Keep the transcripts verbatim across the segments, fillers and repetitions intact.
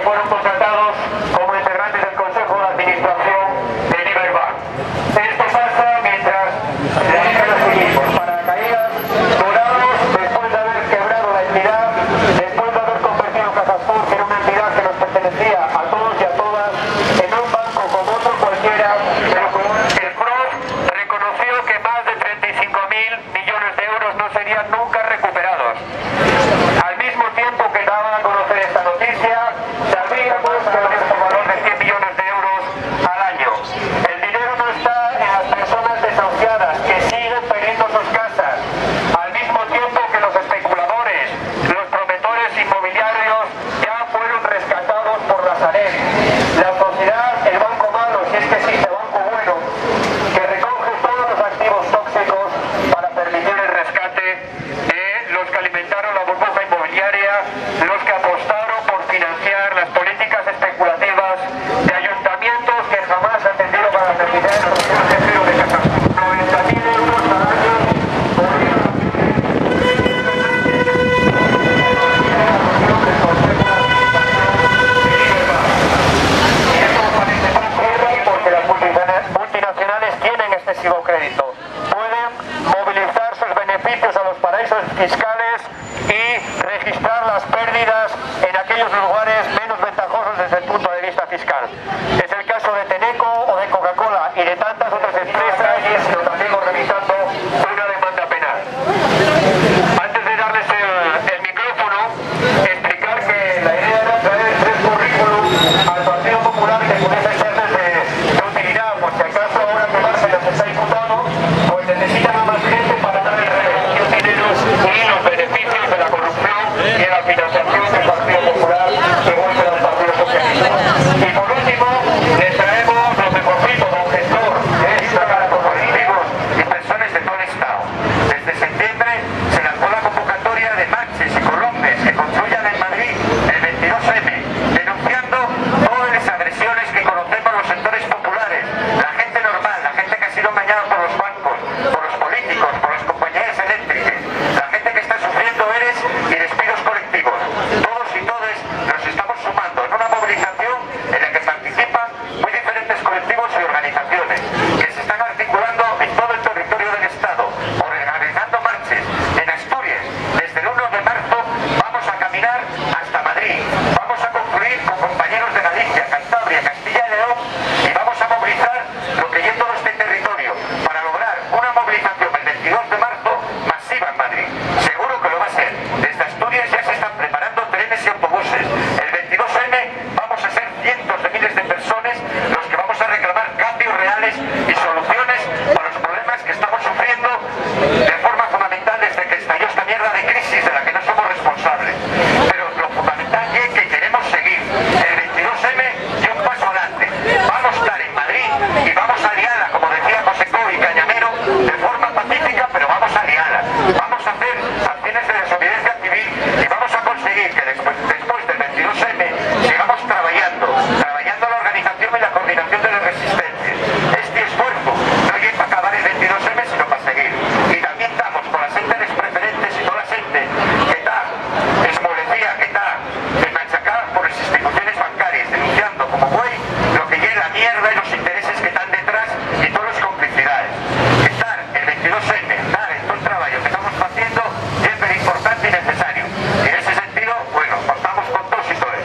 fueron contratados como integrantes del Consejo de Administración de Liberbank. Esto pasa mientras se dedican los equipos paracaídas dorados después de haber quebrado la entidad, después de haber convertido Cajasur en una entidad que nos pertenecía a todos y a todas, en un banco como otro cualquiera, pero con el F R O B reconoció que más de treinta y cinco mil millones de euros no serían nunca recuperados. Al mismo tiempo que daban a conocer esta noticia, sabíamos que habría un valor de cien millones de euros al año. El dinero no está en las personas desahuciadas que siguen perdiendo sus casas, al mismo tiempo que los especuladores, los promotores inmobiliarios ya fueron rescatados por la Sareb. La sociedad, el banco malo, si es que existe banco bueno, que recoge todos los activos tóxicos para permitir el rescate de los que alimentaron la burbuja inmobiliaria, los que apostaron por financiar las políticas especulativas de ayuntamientos que jamás han tenido para la necesidad de los de empleo de Cajasur. noventa mil euros al año por y esto parece tan cierto porque las multinacionales tienen excesivo crédito. Pueden movilizar sus beneficios a los paraísos fiscales y registrar las pérdidas en aquellos lugares menos ventajosos desde el punto de vista fiscal. Es el caso de Tenneco o de Coca-Cola y de tantas otras empresas, y lo también revisando una demanda penal. Antes de darles el, el micrófono, explicar que la idea era traer tres currículums al Partido Popular que pudiesen serles de, de utilidad, por si acaso ahora que Bárcenas está diputado, pues necesitan a más gente para dar el dinero y los beneficios de la corrupción y de la financiación del Partido Popular, igual que del Partido Socialista. Y por último, les traemos lo mejorcito de un gestor que es para colectivos y personas de todo el Estado. Desde septiembre se lanzó la convocatoria de marches y colombes que construyan en Madrid el veintidós eme, denunciando todas las agresiones que conocemos los sectores populares, la gente normal, la gente que ha sido engañada por los bancos, por los políticos, por las compañías eléctricas, la gente que está sufriendo eres y despidos colectivos. Todos y todas nos estamos sumando en una movilización en la que participan muy diferentes colectivos y organizaciones que se están articulando en todo el territorio del Estado, organizando marches en Asturias. Desde el uno de marzo vamos a caminar hasta Madrid, vamos a concluir con compañeros de Galicia, Cantabria, Castilla y León, y vamos a movilizar lo que hay en todo este territorio para lograr una movilización el veintidós de marzo masiva en Madrid. Seguro que lo va a ser. Desde Asturias ya se están preparando trenes y autobuses. El veintidós eme vamos a ser cientos de miles de personas los que vamos a reclamar cambios reales y soluciones para los problemas que estamos sufriendo de forma fundamental desde que estalló esta mierda de crisis de la que no somos responsables. Pero lo fundamental es que queremos seguir. El veintidós eme y un paso adelante. Vamos a estar en Madrid y vamos a liarla, como decía José Cobo y Cañamero, de forma pacífica, pero vamos a liarla. Vamos a hacer acciones de desobediencia civil y vamos a conseguir que después, después del veintidós eme sigamos trabajando, trabajando la organización y la coordinación de las resistencias. Este esfuerzo no es para acabar el veintidós eme, sino para seguir. Y también estamos con las entes preferentes y toda la gente que está esmolecida, que está machacada por las instituciones bancarias, denunciando como güey lo que llega la mierda y los intereses que están detrás y todas las complicidades. Estar el veintidós eme, dar en todo el trabajo que estamos haciendo es muy importante y necesario. Y en ese sentido, bueno, contamos con todos y todas.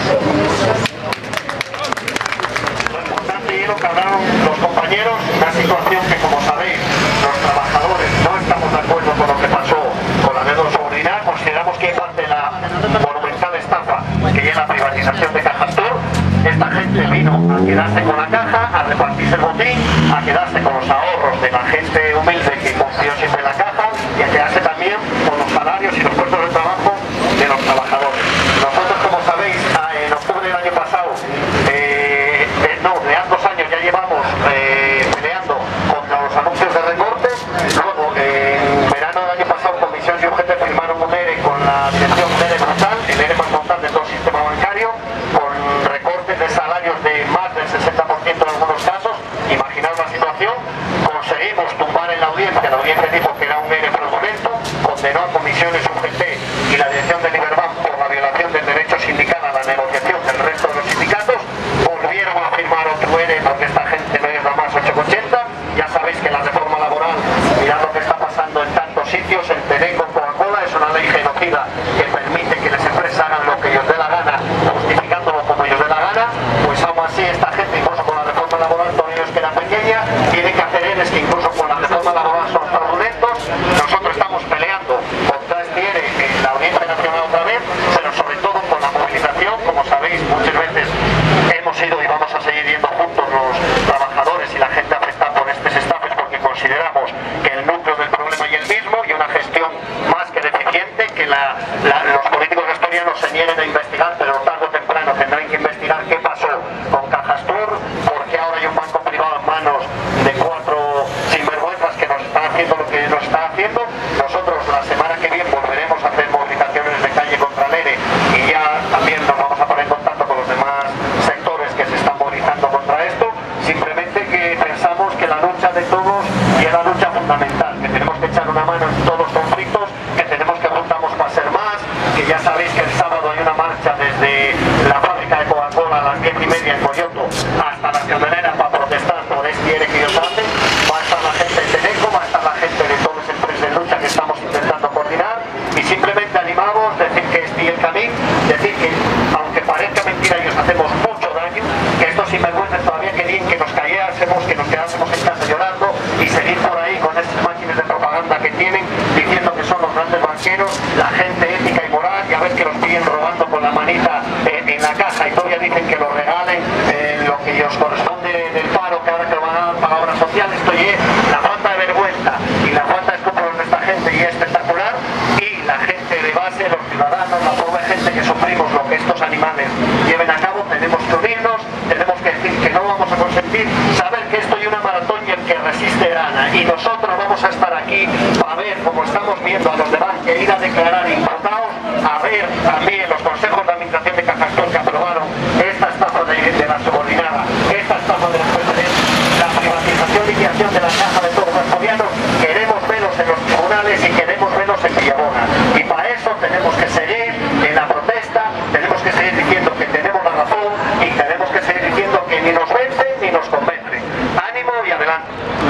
Lo importante y lo que hablaron los compañeros, una situación que, como sabéis, los trabajadores no estamos de acuerdo con lo que pasó con la deuda subordinada. Consideramos que es parte de la monumental estafa que es la privatización de Cajasur. Esta gente vino a quedarse con la caja, a repartirse el botín, a quedarse con los ahorros de la gente humilde que confió siempre en la caja y a quedarse también con los salarios y los puestos de trabajo de los trabajadores. Nosotros, como sabéis, en octubre del año pasado, eh, eh, no, de hace dos años ya llevamos eh, peleando contra los anuncios de recortes. Luego, eh, en verano del año pasado, Comisión y U G T firmaron un ERE con la dirección un ERE brutal, el ERE más brutal de todo el sistema bancario, con recortes de salarios de más del sesenta por ciento en algunos casos. Imaginaos la situación. Conseguimos tumbar en la audiencia, la audiencia dijo que era un ERE fraudulento, condenó a Comisiones U G T y la dirección de Liberbank por la violación del derecho sindical a la negociación del resto dicen que lo regalen, eh, lo que os corresponde del paro, que ahora que lo van a dar para obra social. Esto es la falta de vergüenza y la falta de escrúpulos de esta gente, y es espectacular. Y la gente de base, los ciudadanos, la pobre gente que sufrimos lo que estos animales lleven a cabo, tenemos que unirnos, tenemos que decir que no vamos a consentir, saber que esto es una maratón y el que resiste gana, y nosotros vamos a estar aquí para ver, como estamos viendo a los demás que ir a declarar imputados, a ver también los consejos de administración de Cajasol que aprobaron esta estafa de, de la subordinada, esta estafa de las preferentes, la privatización y creación de la caja de todos los gobiernos. Queremos verlos en los tribunales y queremos verlos en Villabona, y para eso tenemos que seguir en la protesta, tenemos que seguir diciendo que tenemos la razón y tenemos que seguir diciendo que ni nos vence ni nos convence. Ánimo y adelante.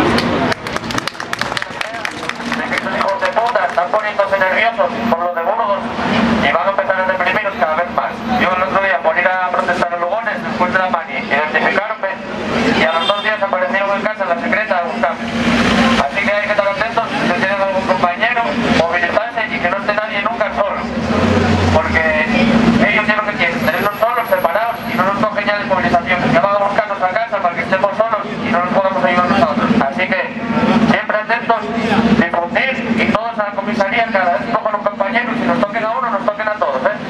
Estos hijos de puta están poniéndose nerviosos por lo de Burgos y van a empezar a deprimirnos cada vez más. Yo el otro día por ir a protestar en Lugones, después de la mani, identificarme y a los dos días aparecieron en casa en la secreta a buscarme. Así que hay que estar atentos si tienen algún compañero, movilizarse y que no esté nadie nunca solo. Porque ellos ya lo que quieren, tenernos solos, separados y no nos cogen ya de movilización. Ya van a buscarnos a casa para que estemos solos y no nos podamos ayudar nosotros. Así que siempre atentos, difundir y todos a la comisaría, cada vez cojan un compañero, y si nos toquen a uno, nos toquen a todos, ¿eh?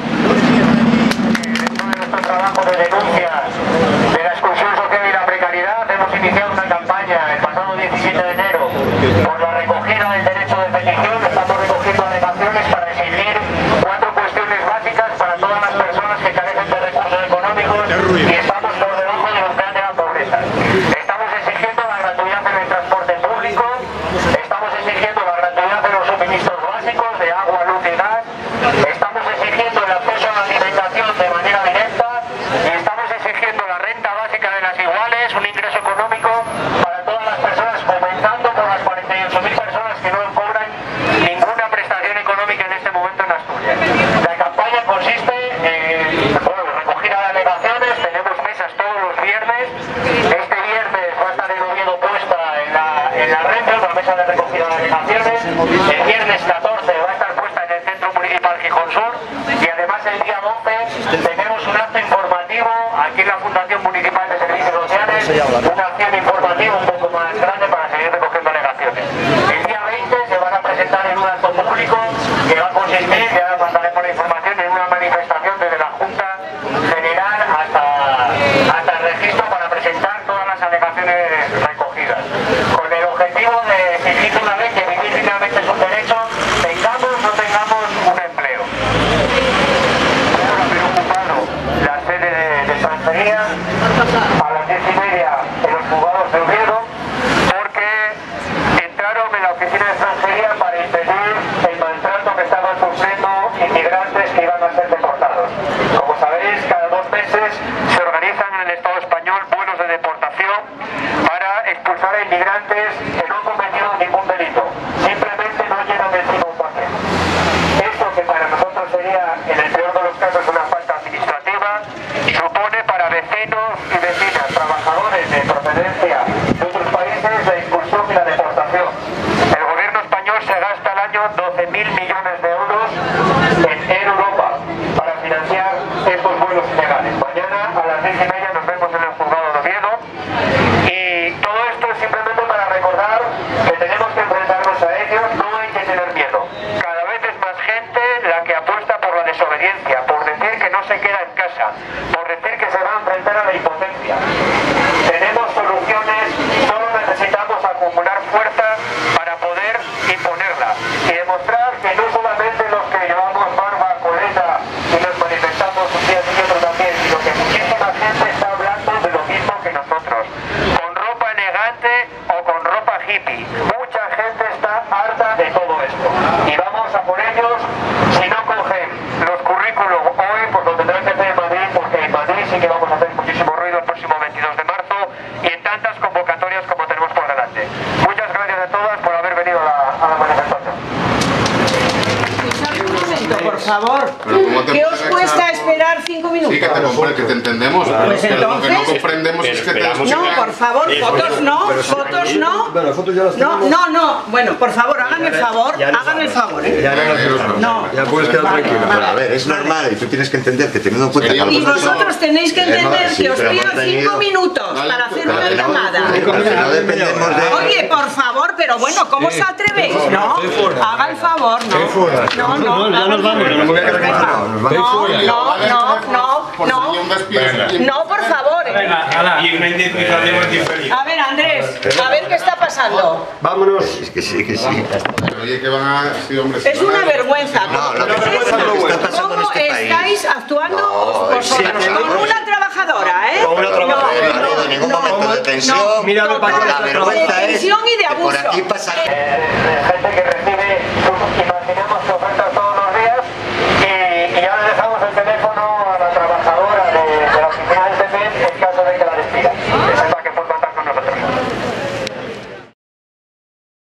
Dentro de nuestro trabajo de denuncia de la exclusión social y la precariedad, hemos iniciado una campaña el pasado diecisiete de enero por la recogida del derecho de petición. Estamos recogiendo alegaciones para exigir cuatro cuestiones básicas para todas las personas que carecen de recursos económicos y estamos por debajo del umbral de la pobreza. Estamos exigiendo la gratuidad en el transporte público, estamos exigiendo la gratuidad de los suministros básicos de agua, luz y gas, estamos exigiendo el acceso a la alimentación de manera directa y estamos exigiendo la renta básica de las iguales, un ingreso económico para todas las personas, comenzando por las cuarenta y ocho mil personas que no cobran ninguna prestación económica en este momento en Asturias. La campaña consiste en bueno, recogida de alegaciones, tenemos mesas todos los viernes. Este viernes va a estar el Oviedo puesta en la, en la red, una mesa de recogida de alegaciones. El viernes catorce va a estar puesta en el Centro Municipal Gijón Sur, y además el día doce tenemos un acto informativo aquí en la Fundación Municipal de Servicios Sociales, una acción informativa un poco más grande para seguir recogiendo alegaciones. El día veinte se van a presentar en un acto público que va a consistir, ya mandaremos la información, en una manifestación desde la Junta General hasta, hasta el registro para presentar todas las alegaciones recogidas, con el objetivo de exigir una vez que vivir dignamente es un derecho, tengamos o no tengamos un empleo. Hemos haber ocupado la sede de, de extranjería a las diez y media en los juzgados de Oviedo, porque entraron en la oficina de extranjería para impedir el maltrato que estaban sufriendo inmigrantes que iban a ser deportados. Como sabéis, cada dos meses se organizan en el Estado español vuelos de deportación para expulsar a inmigrantes que no han cometido ningún delito, simplemente no llenan encima un papel. Esto, que para nosotros sería, en el peor de los casos, una falta administrativa, supone para vecinos y vecinas, trabajadores de procedencia de otros países, la expulsión y la deportación. El gobierno español se gasta al año doce mil millones de euros en Europa para financiar estos vuelos ilegales. Mañana a las diez y media nos vemos en el juzgado de Oviedo, y todo esto es simplemente para recordar que tenemos que enfrentarnos a ellos. No hay que tener miedo. Cada vez es más gente la que apuesta por la desobediencia, por decir que no se queda en casa, por decir que se va a enfrentar a la impotencia. Tenemos soluciones, solo necesitamos acumular fuerza para poder imponerla y demostrar que no solamente los que llevamos barba, coleta y nos manifestamos un día y otro también, sino que muchísima gente está hablando de lo mismo que nosotros, con ropa elegante o con ropa hippie. Mucha gente está harta de todo esto y vamos a por ellos. Si no cogen los currículos hoy, pues lo tendrán que hacer en Madrid, porque en Madrid sí que vamos a hacer muchísimo ruido el próximo veintidós de marzo y en tantas convocatorias como tenemos por delante. Muchas gracias a todas por haber venido a la, a la manifestación. Un momento, por favor. ¿Qué os cuesta esperar cinco minutos? Sí, que te hombre, que te entendemos, pero Pues es que lo que no entonces- comprendemos es que te... No, por favor, fotos no, fotos no. Bueno, las fotos ya las No, tenemos. no, no. Bueno, por favor, hagan el favor, hagan el favor, ¿eh? Ya no las tenemos. No. Ya puedes quedar tranquilo. Pero a ver, es normal y tú tienes que entender que teniendo en cuenta que a lo Y mejor vosotros tenéis que entender Sí, que os pero pido hemos cinco tenido- minutos para hacer pero una que no- llamada. pero que no dependemos de... Oye, por favor, pero bueno, ¿cómo os atrevéis? No, haga el favor, no. No, no, Ya nos vamos, no me voy a quedar aquí encerrado. Nos vamos. No, no, no, no, Por no. si un despido. No, por favor. eh. Y una indemnización diferida. A ver, Andrés, a ver qué está pasando. Vámonos. Es que sí, que sí. Pero oye, que van a... Sí, hombre, Es si van una a- vergüenza. No, lo que ¿Cómo vergüenza es lo que está pasando en ¿Cómo este país. estáis actuando vosotros con una trabajadora, eh? Con una trabajadora. No ha habido ningún momento de tensión. Mira, me parece La que- vergüenza de es tensión y de que por abuso. aquí pasa...